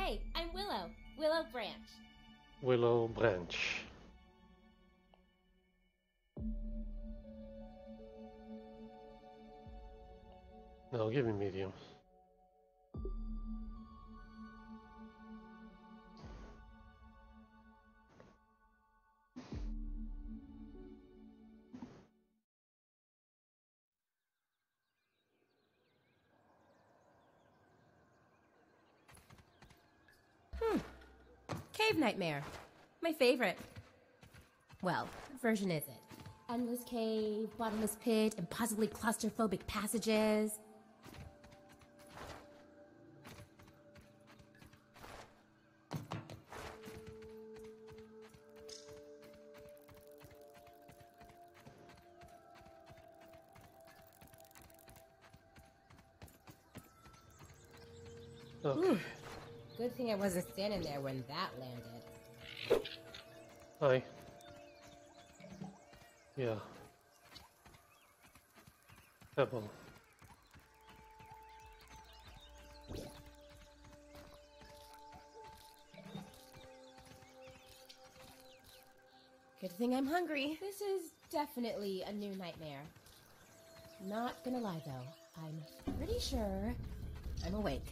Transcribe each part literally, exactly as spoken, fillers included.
Hey, I'm Willow. Willow Branch. Willow Branch. No, give me medium. Hmm. Cave Nightmare. My favorite. Well, version is it. Endless cave, bottomless pit, impossibly claustrophobic passages. Okay. Ooh. Good thing I wasn't standing there when that landed. Hi. Yeah. Pebble. Good thing I'm hungry. This is definitely a new nightmare. Not gonna lie though, I'm pretty sure I'm awake.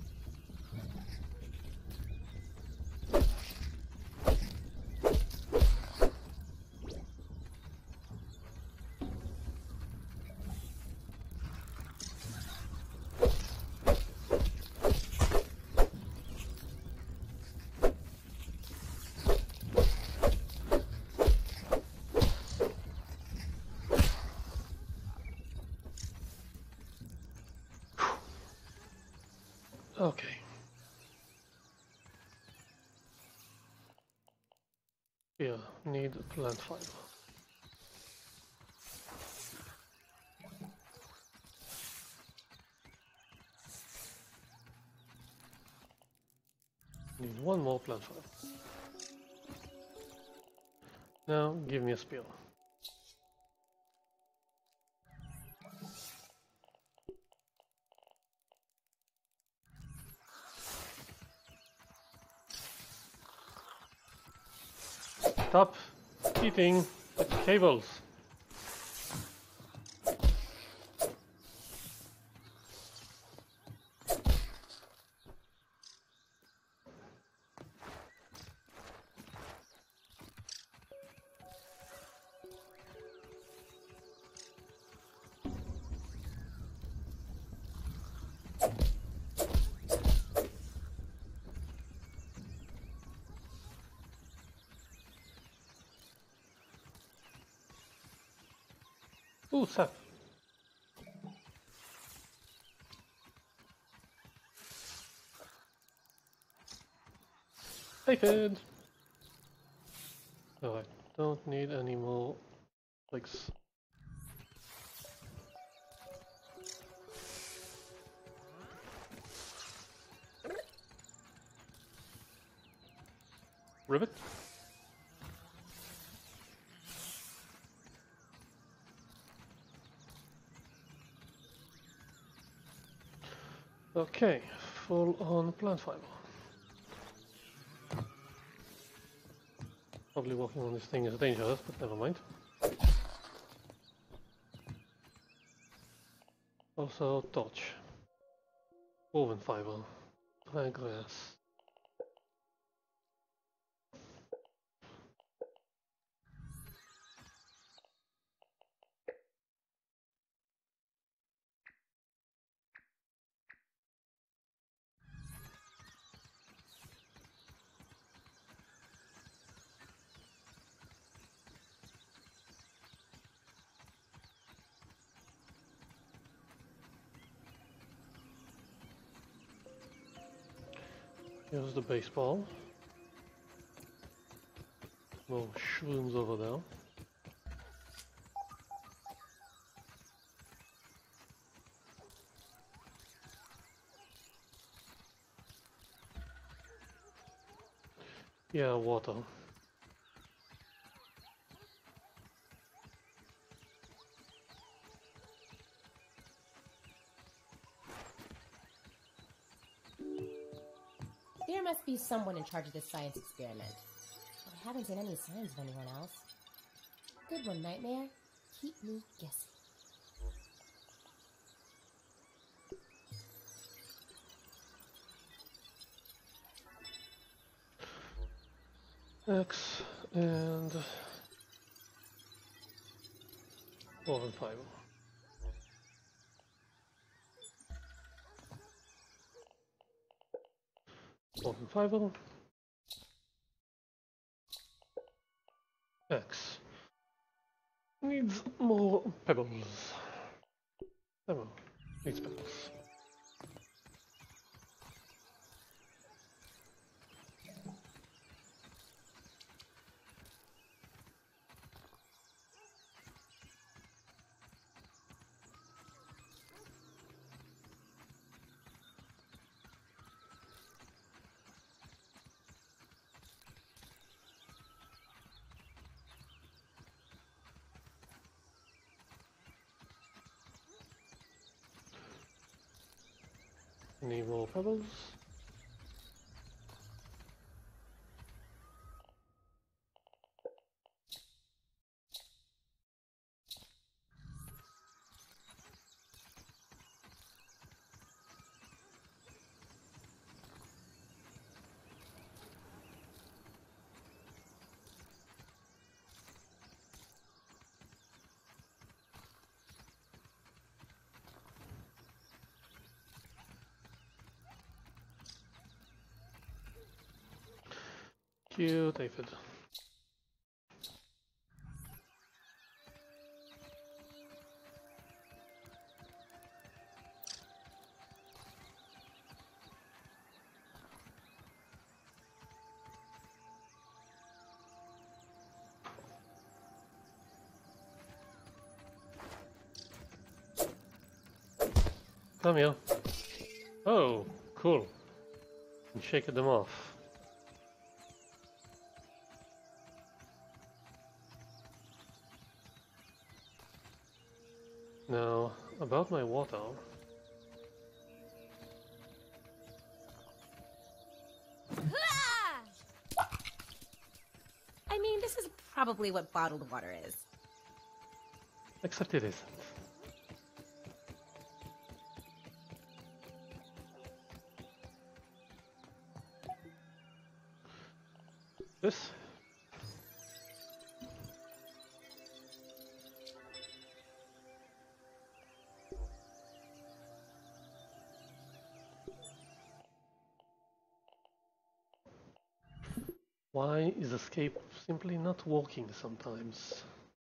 Okay. Yeah, need plant fiber. Need one more plant fiber. Now give me a spear. Stop eating the cables. Ooh, sap. David! Alright, don't need any more legs. Ribbit? Okay, full on plant fiber. Probably walking on this thing is dangerous, but never mind. Also torch. Woven fiber. Dry grass. Here's the baseball. More shrooms over there. Yeah, water. There must be someone in charge of this science experiment. But I haven't seen any signs of anyone else. Good one, Nightmare. Keep me guessing. X and woven fiber. Woven fiber. X needs more pebbles. Pebble needs pebbles. Need more pebbles. Cute aphid. Come here. Oh, cool. And shaking them off. Now, about my water. I mean, this is probably what bottled water is. Except it isn't. This? Why is escape simply not working sometimes?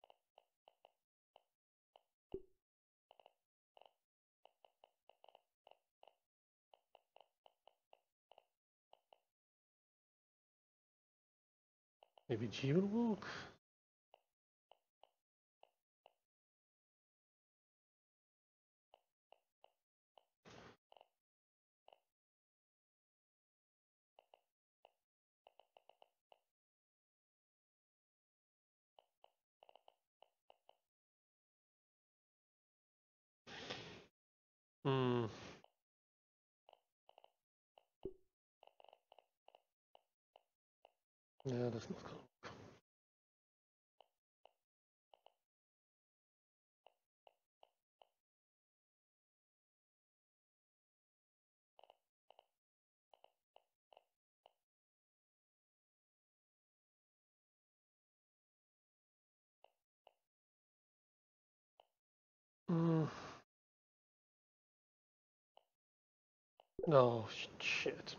Maybe G will work? Hmm. Yeah, that's not cool. Hmm. No, shit.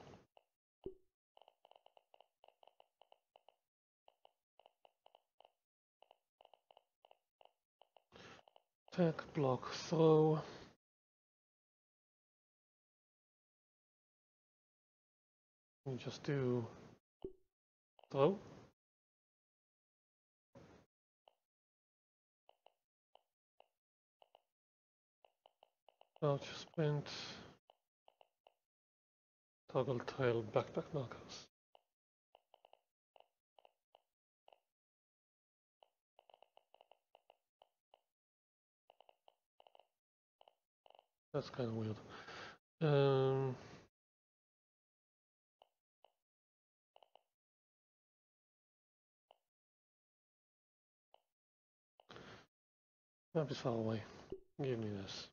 Attack, block, throw. We just do throw. Crouch, sprint, toggle trail, backpack markers. That's kind of weird. Um, Map is far away. Give me this.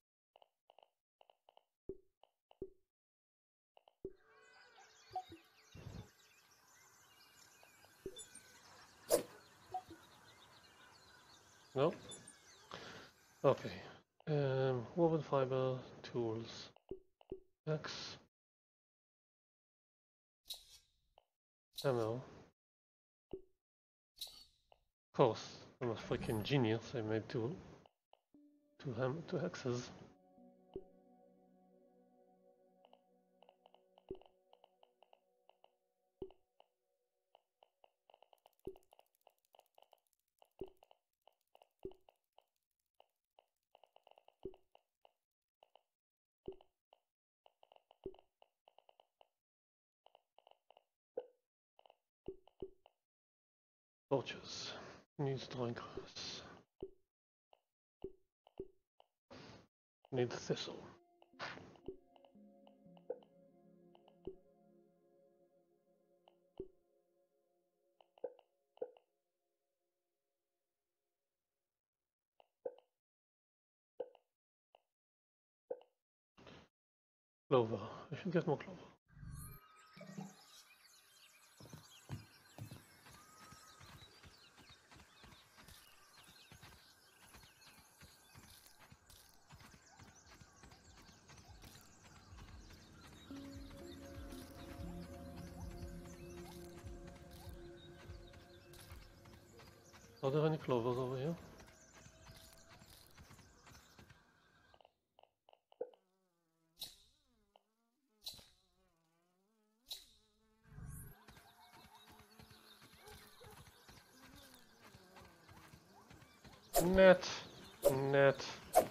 No? Okay. Um, woven fiber, tools, X, ammo. Of course, I'm a freaking genius. I made two, two ham, two hexes. Torches. Needs drawing grass. Need thistle. Clover. I should get more clover. Are there any clovers over here? Net. Net.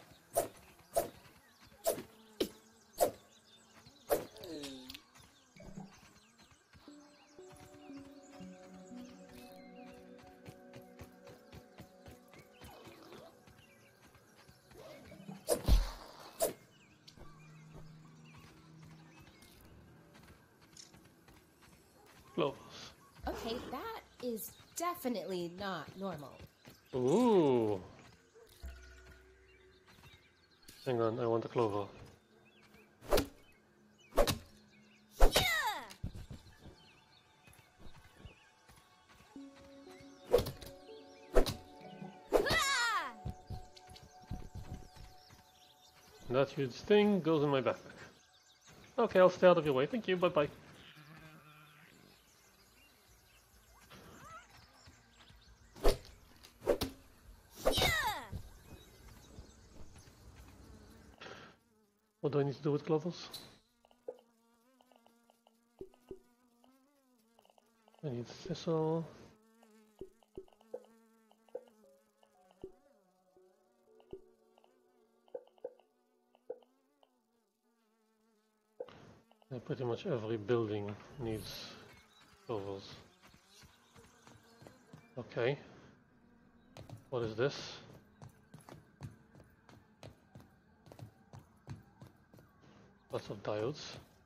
Clovers. Okay, that is definitely not normal. Ooh. Hang on, I want a clover. That huge thing goes in my backpack. Okay, I'll stay out of your way. Thank you. Bye bye. What do I need to do with clovers? I need thistle. Yeah, pretty much every building needs clovers. Okay. What is this? Lots of diodes.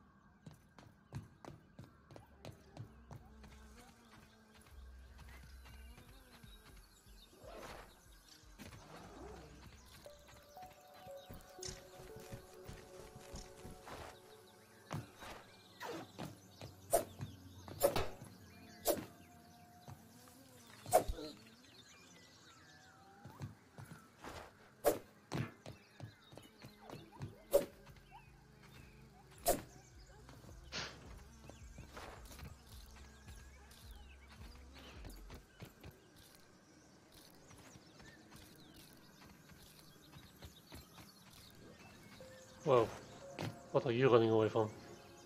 Whoa, what are you running away from?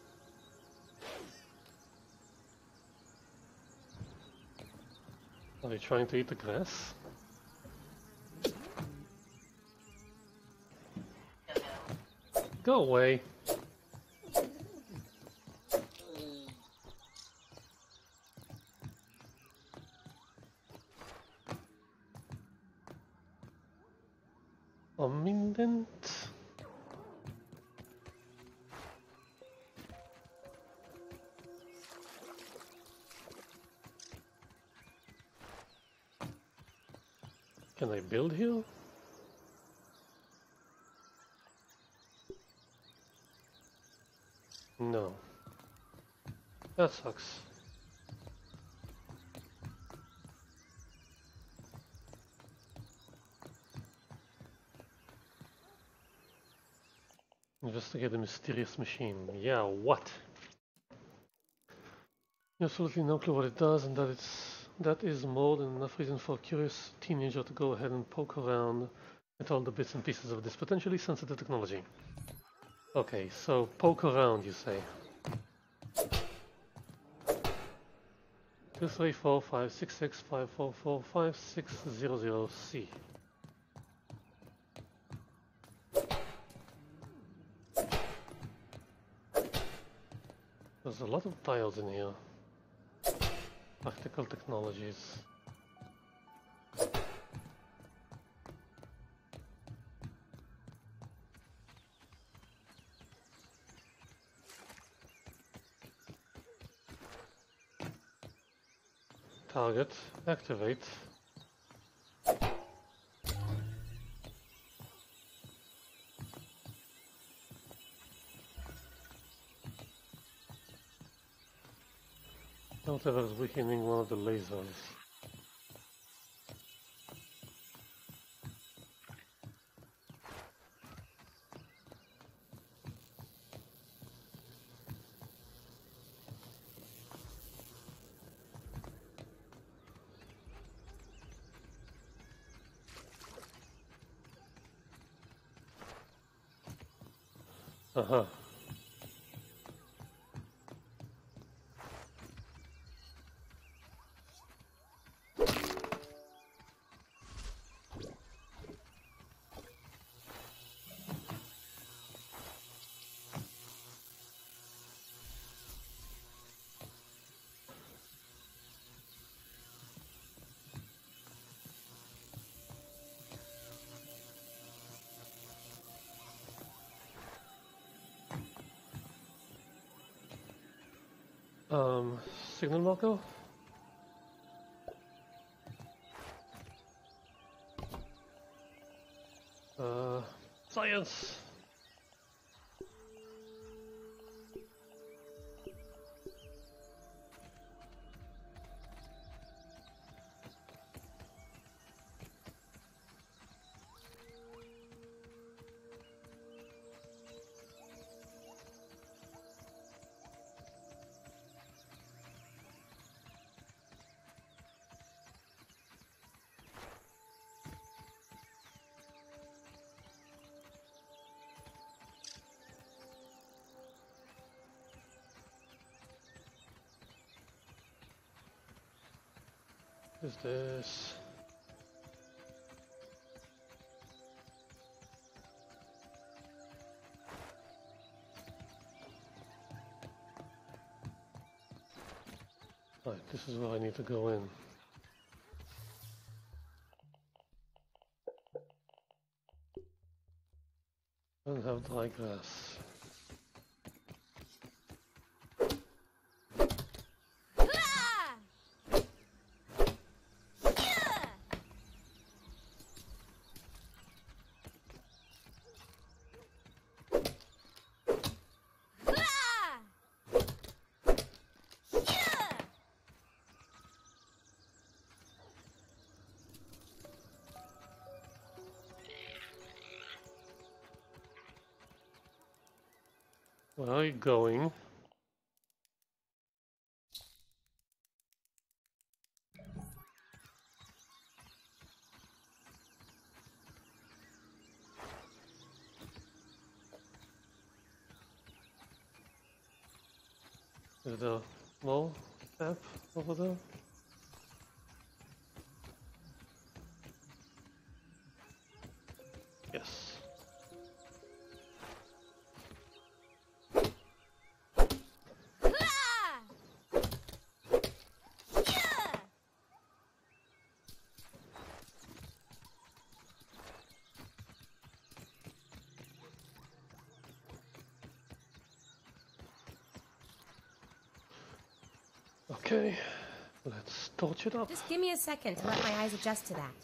Are you trying to eat the grass? Go away. Omindent. Can I build here? No. That sucks. Investigate the mysterious machine. Yeah, what? Absolutely no clue what it does, and that it's that is more than enough reason for a curious teenager to go ahead and poke around at all the bits and pieces of this potentially sensitive technology. Okay, so poke around, you say. Two three four five six six five four four five six zero zero C. There's a lot of tiles in here. Practical technologies. Target, activate. Whatever is weakening one of the lasers. Uh-huh. Um, signal marker? Uh, science! What is this? Right, this is where I need to go in. I don't have dry grass. Where are you going? Is there a wall map over there? Yes. Okay, let's torch it up. Just give me a second to let my eyes adjust to that.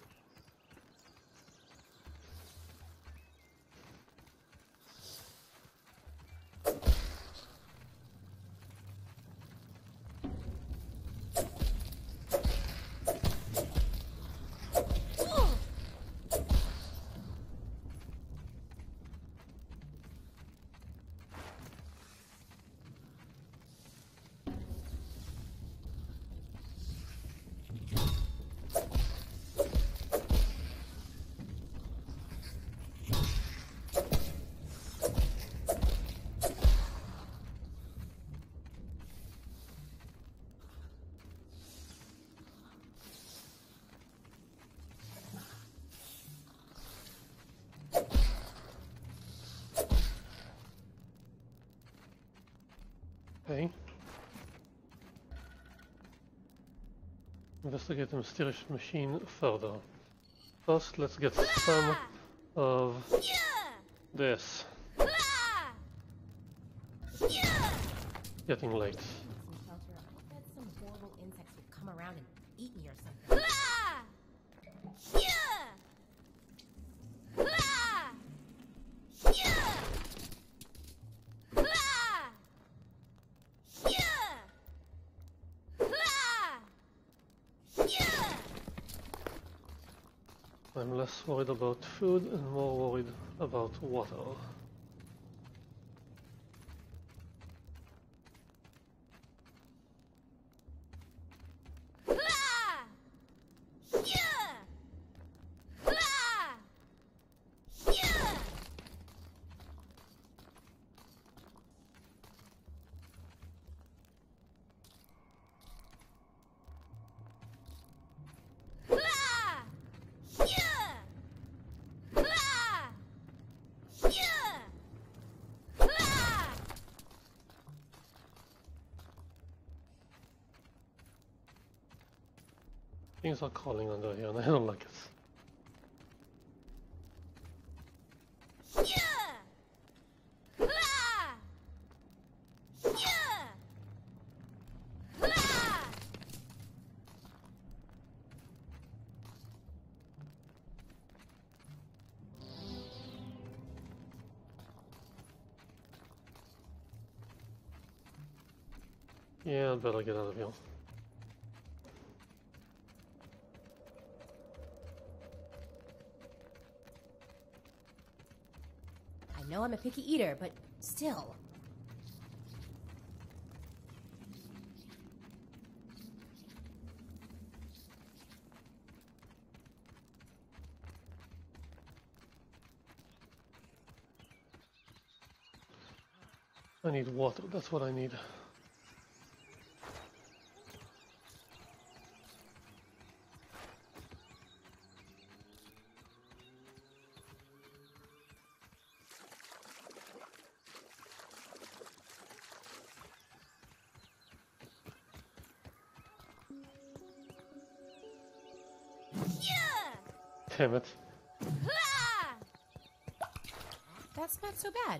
Okay. Investigate the mysterious machine further. First, let's get some of this. Getting late. Some shelter. I bet some horrible insects will come around and eat me or something. I'm less worried about food and more worried about water. Things are crawling under here and I don't like it. Yeah, I'd better get out of here. I know I'm a picky eater, but still. I need water, that's what I need. Damn it. That's not so bad.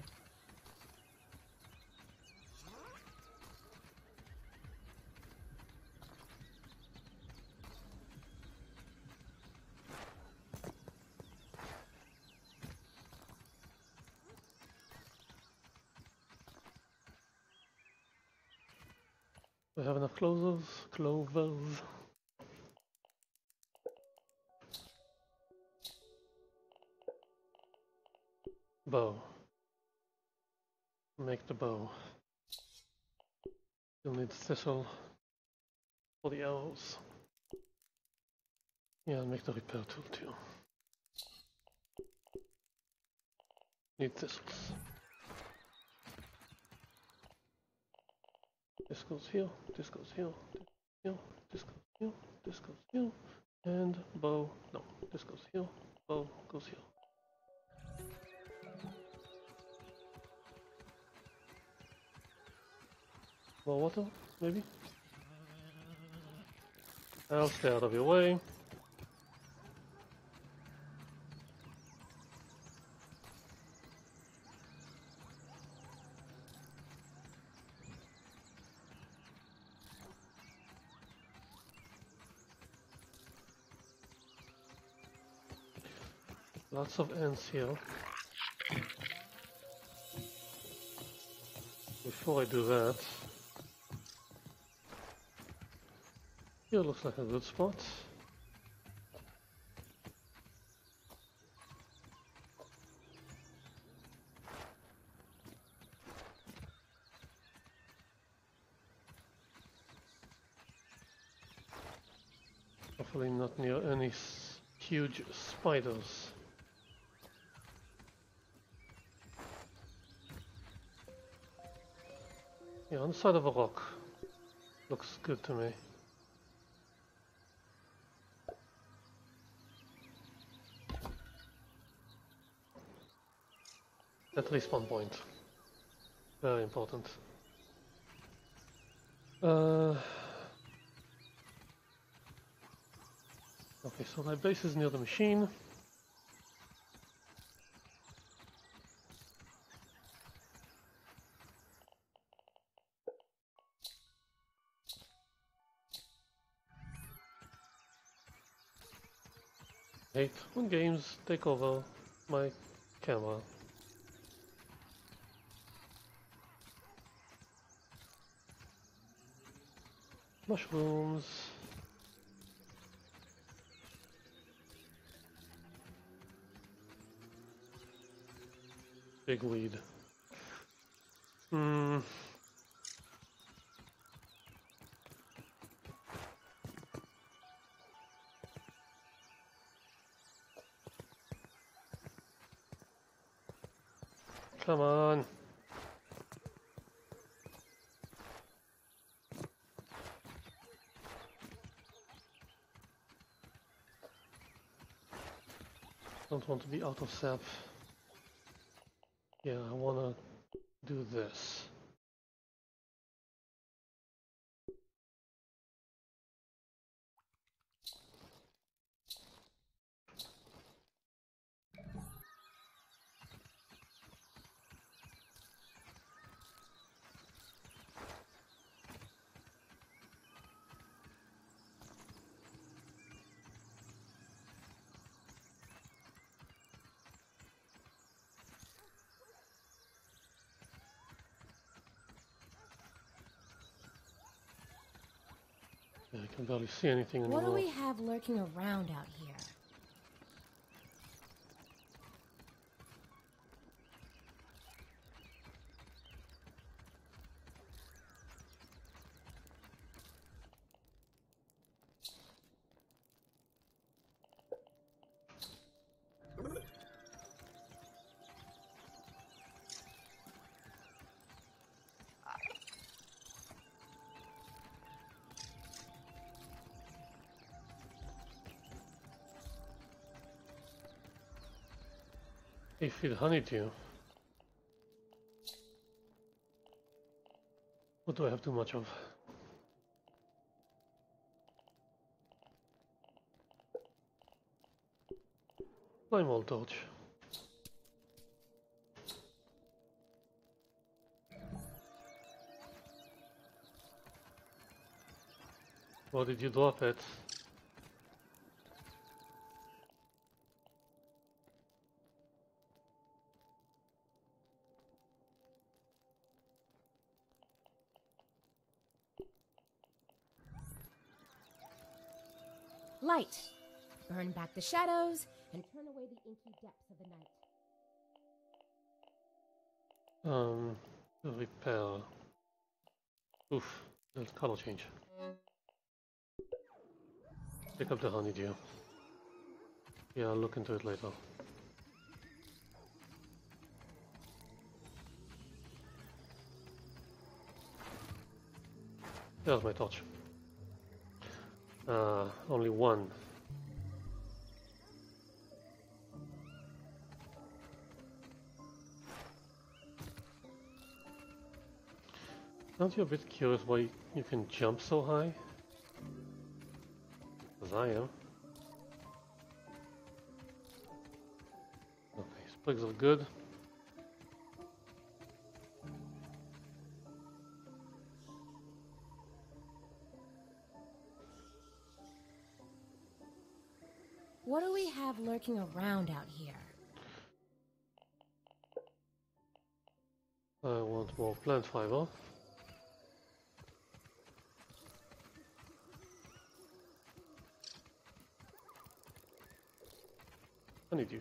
We have enough clovers, clovers. Bow. Make the bow. You'll need thistle for the arrows. Yeah, I'll make the repair tool too. Need thistles. This goes here, this goes here, here, this goes here, this goes here, and bow, no, this goes here, bow goes here. More water, maybe? I'll stay out of your way. Lots of ants here. Before I do that, here looks like a good spot. Hopefully not near any s huge spiders. Yeah, on the side of a rock. Looks good to me. That respawn point. Very important. Uh, okay, so my base is near the machine. I hate when games take over my camera. Mushrooms. Big weed. Hmm. Come on. Don't want to be out of sap. Yeah, I wanna do this. Yeah, I can barely see anything anymore. What do we have lurking around out here? Aphid honeydew. What do I have too much of? Lime wall torch. Where did you drop it? Light. Burn back the shadows and turn away the inky depths of the night. Um, repair. Oof, there's color change. Pick up the honeydew. Yeah, I'll look into it later. There's my torch. Uh, only one. Aren't you a bit curious why you can jump so high? As I am. Okay, sprigs are good. What do we have lurking around out here? I want more plant fiber. Honeydew.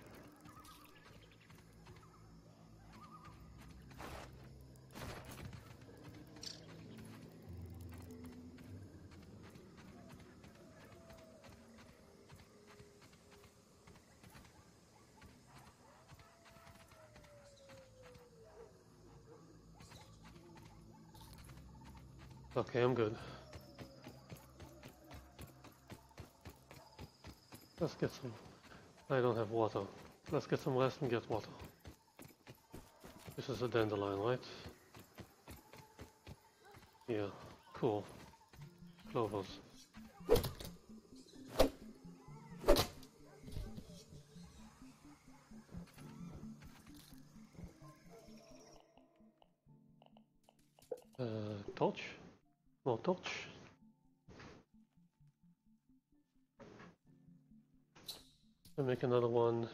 Okay, I'm good. Let's get some. I don't have water. Let's get some rest and get water. This is a dandelion, right? Yeah. Cool. Clovers. Uh, torch? More torch? I'll make another one.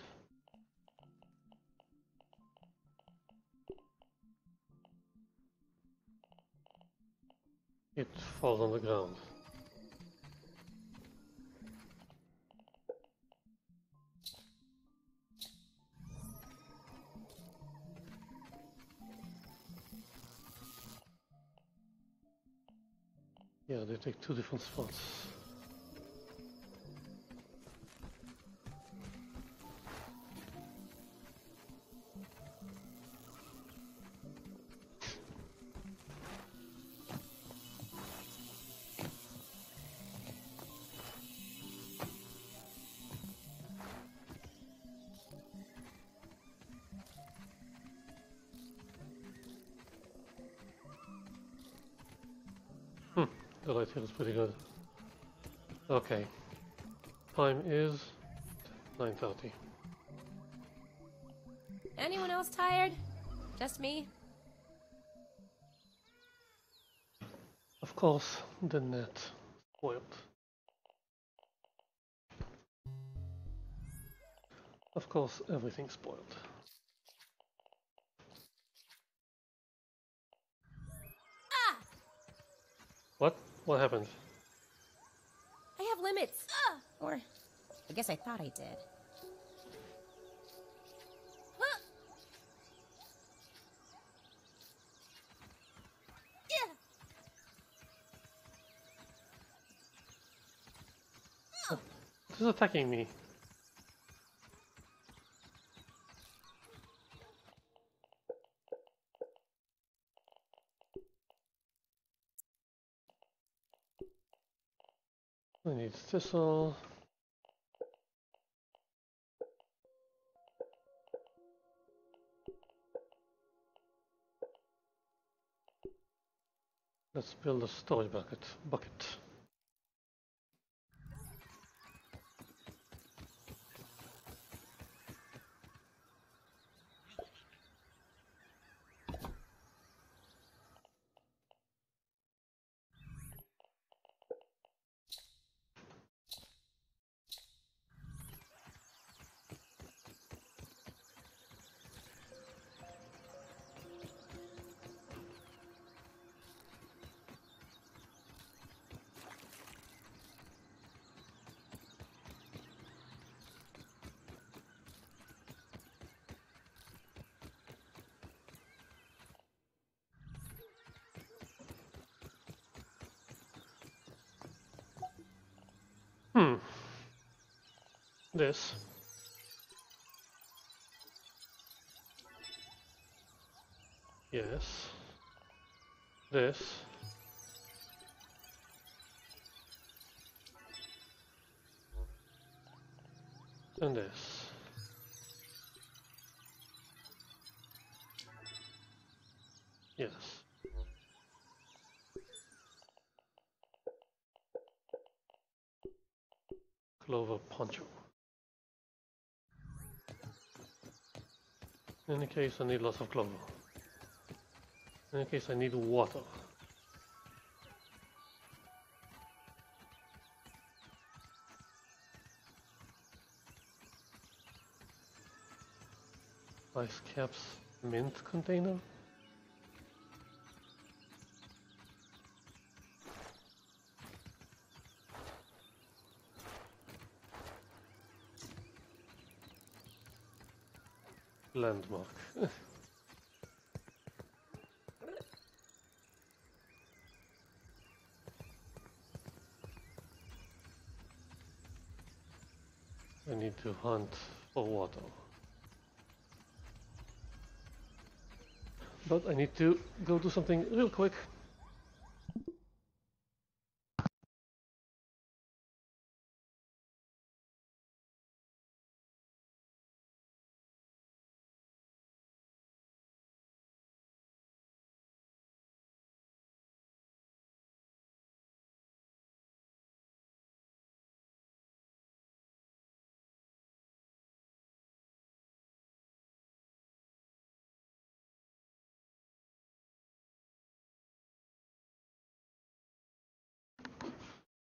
It falls on the ground. Yeah, they take two different spots. Hmm, the light here is pretty good. Okay. Time is nine thirty. Anyone else tired? Just me? Of course, the net spoiled. Of course, everything's spoiled. Ah! What? What happened? I have limits. Ah! Or, I guess I thought I did. Huh! Yeah! Oh. Who's attacking me? I need thistle. Let's build a storage bucket. Bucket. Hmm. This. Yes. This. And this. Yes. Clover poncho. In any case, I need lots of clover. In any case, I need water. Ice caps mint container. Landmark. I need to hunt for water. But I need to go do something real quick.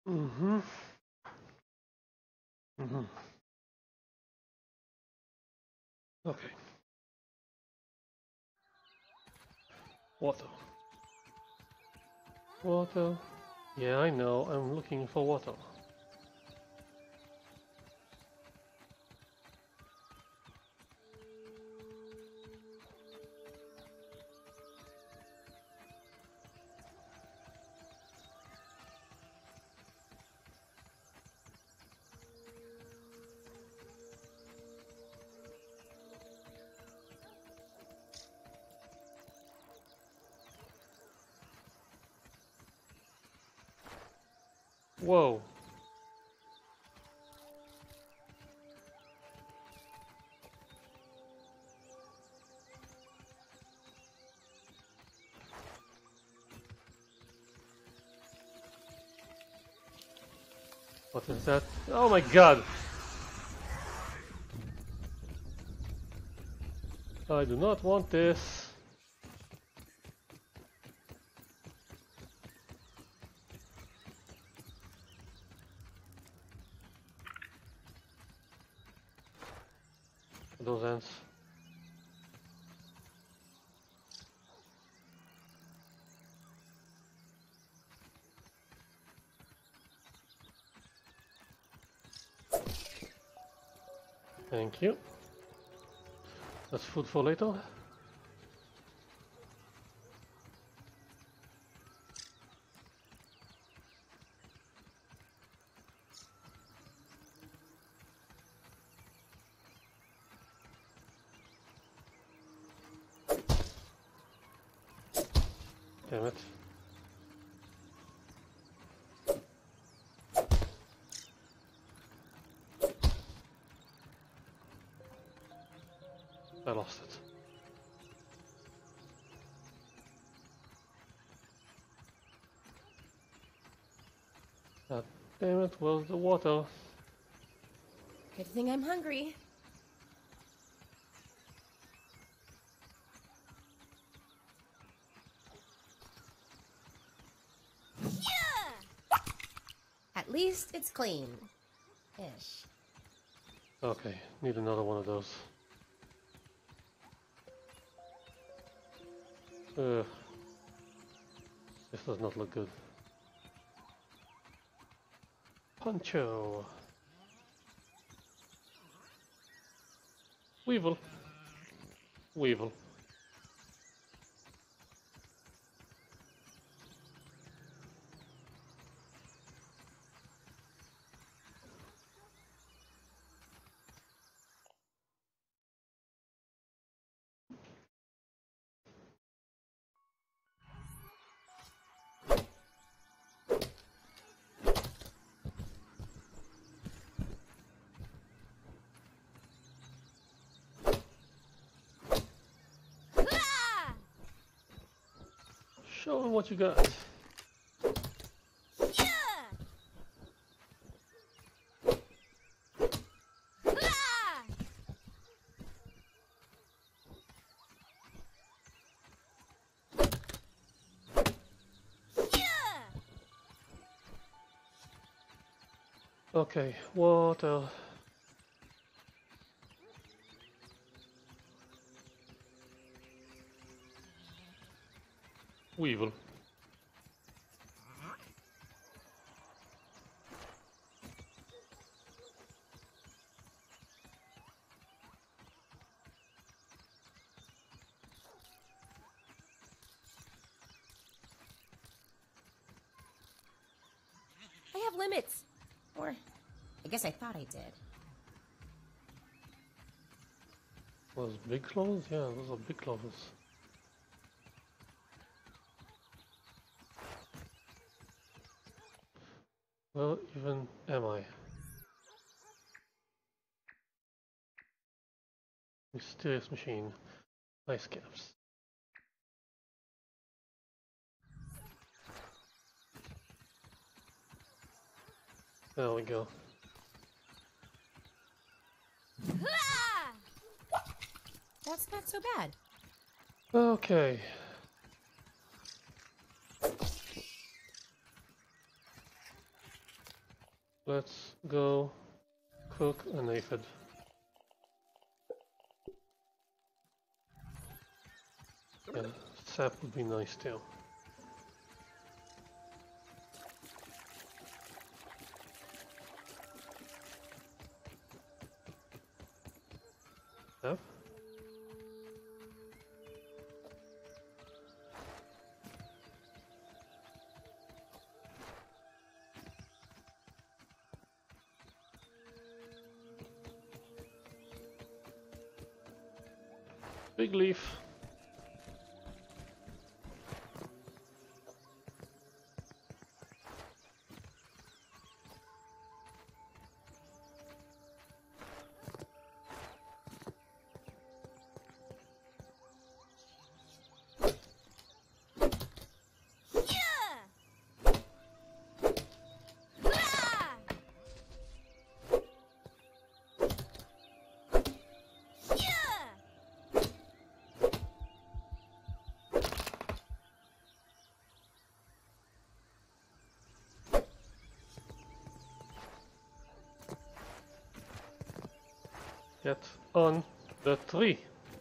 Mm-hmm. Mm-hmm. Okay. Water. Water. Yeah, I know. I'm looking for water. Whoa. What is that? Oh my god! I do not want this. Those ants. Thank you. That's food for later. Damn it. I lost it. God damn it, where's the water? Good thing I'm hungry. Yeah! At least it's clean. Ish. Okay, need another one of those. Ugh. This does not look good. Poncho. Weevil. Weevil. Show them what you got. Okay, water. Weevil. I have limits. Or, I guess I thought I did. Those big claws? Yeah, those are big claws. Where even am I? Mysterious machine. Ice caps. There we go. That's not so bad. Okay. Let's go cook an aphid. Yeah, sap would be nice too. Sap? Big leaf. Get on the tree.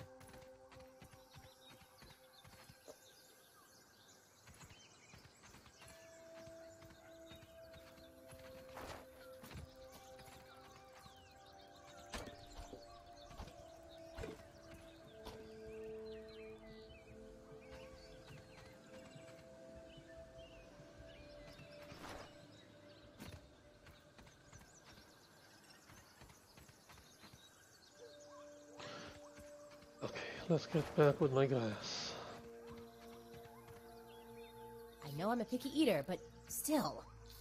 Okay, let's get back with my grass. I know I'm a picky eater, but still.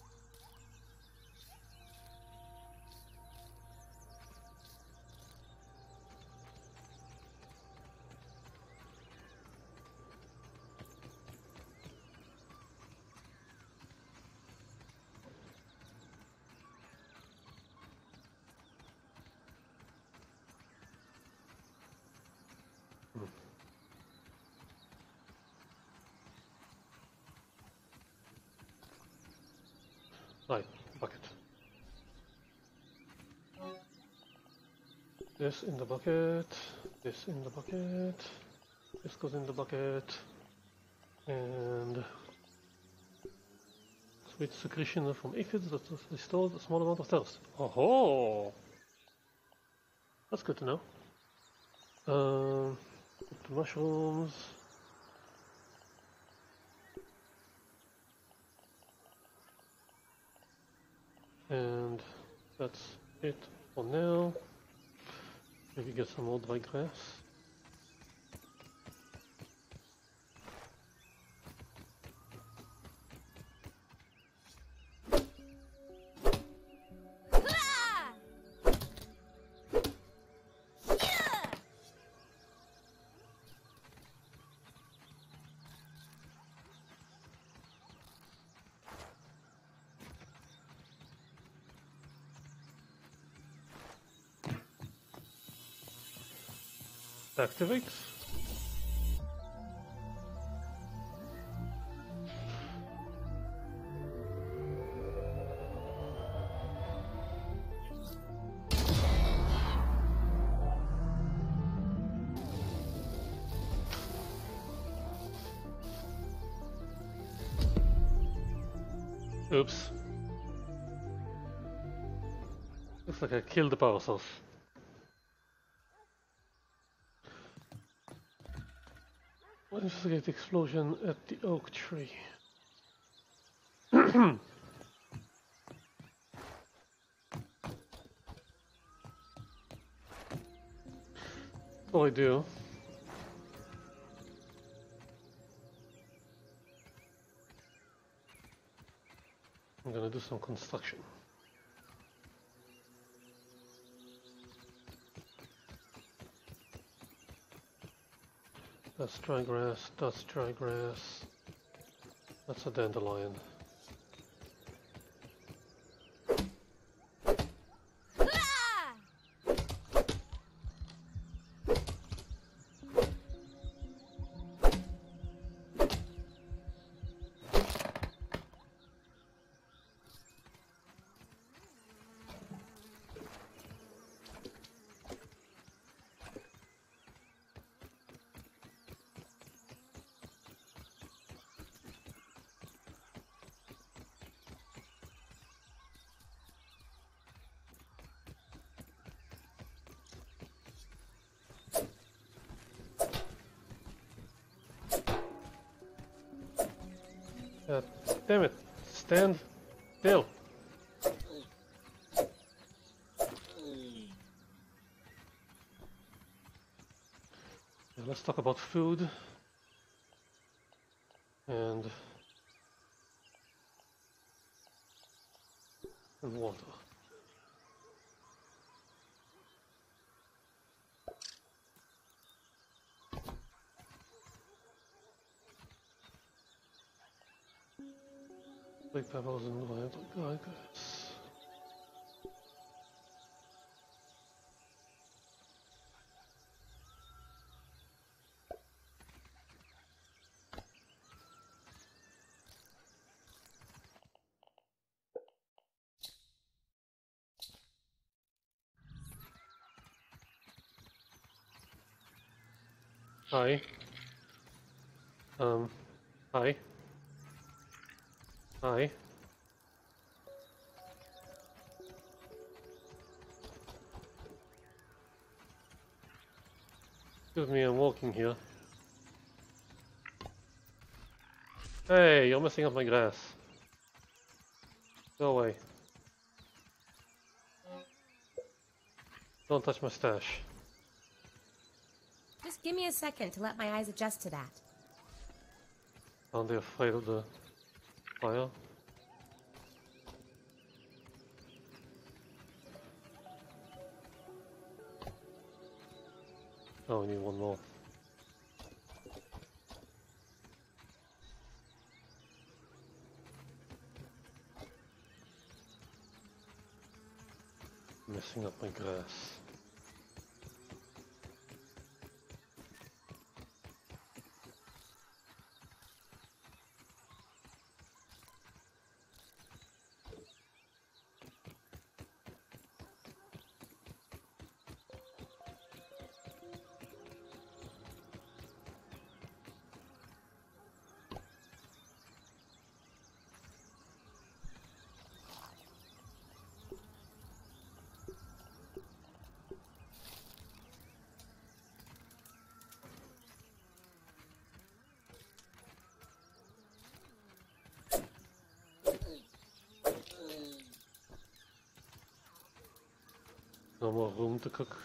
Right, bucket. This in the bucket, this in the bucket, this goes in the bucket, and sweet secretion from aphids that restores a small amount of thirst. Oh, that's good to know. Um, the mushrooms. And that's it for now. Maybe get some more dry grass. Activate. Oops. Looks like I killed the power source. Investigate the explosion at the oak tree. Oh, I do. I'm gonna do some construction. That's dry grass, that's dry grass. That's a dandelion. God damn it! Stand still! Yeah, let's talk about food and and water. Big pebbles and wild guys. Hi. Um. Hi. Hi. Excuse me, I'm walking here. Hey, you're messing up my grass. Go away. Don't touch my stash. Just give me a second to let my eyes adjust to that. Aren't they afraid of the fire? Oh, we need one more. Messing up my grass. No more room to cook.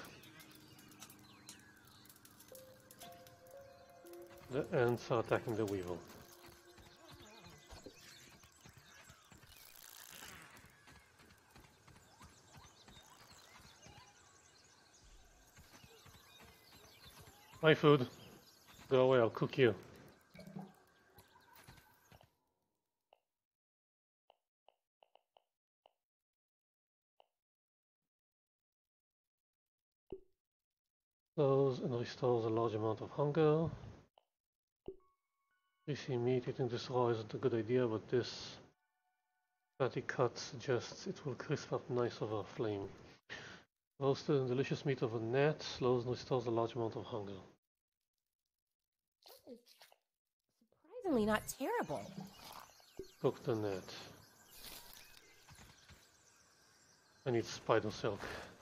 The ants are attacking the weevil. My food. Go away, I'll cook you. Those and restores a large amount of hunger. Greasy meat eating this raw isn't a good idea, but this fatty cut suggests it will crisp up nice over a flame. Roasted and delicious meat over net slows and restores a large amount of hunger. Surprisingly not terrible. Cook the net. I need spider silk.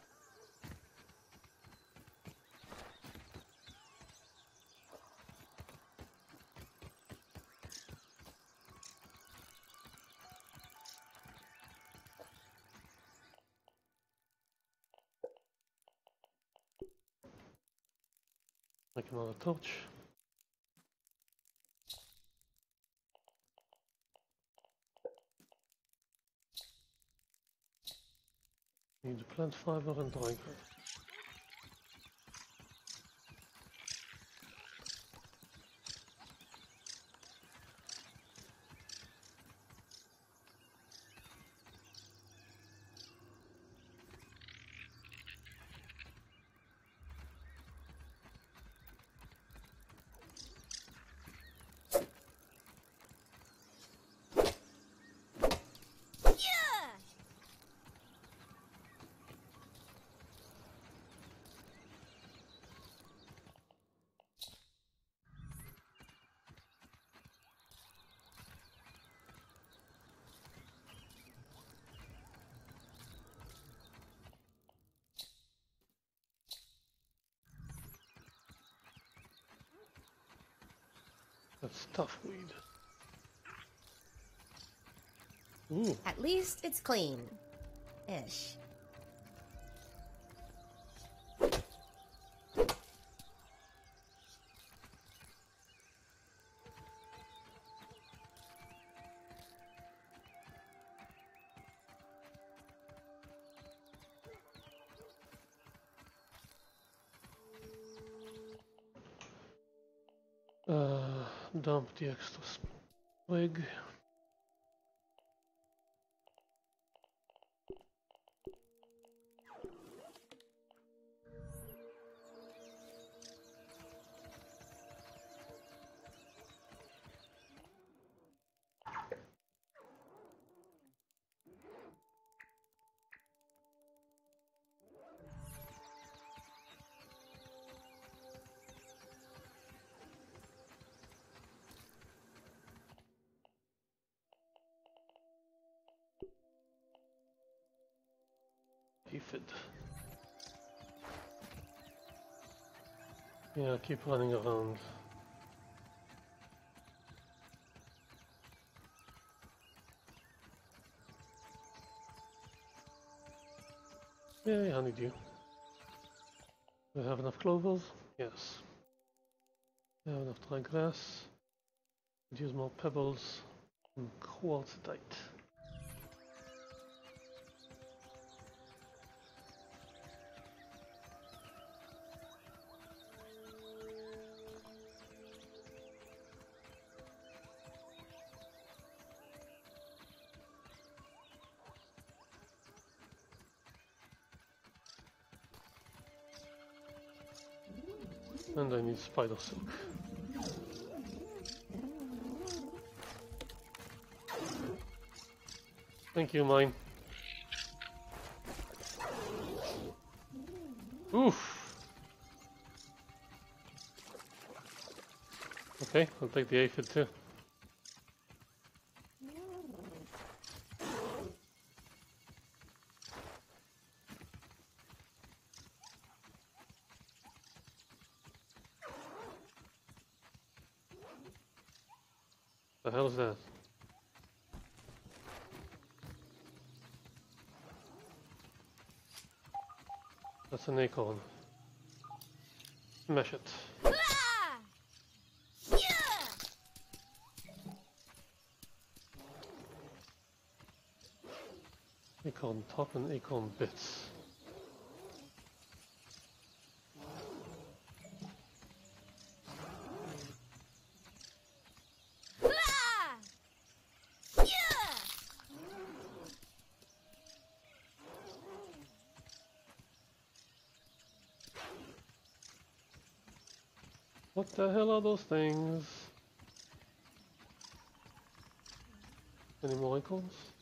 Make another torch. Need plant fiber and dry grass. That's tough weed. Ooh. At least it's clean. Ish. Uh, dump the extra sprig. Aphid. Yeah, keep running around. Yay, honeydew. Do we have enough clovers? Yes. We have enough dry grass. Could use more pebbles and quartzite. And I need spider silk. Thank you, mine. Oof! Okay, I'll take the aphid too. The hell is that? That's an acorn. Smash it. Acorn top and acorn bits. What the hell are those things? Any more acorns?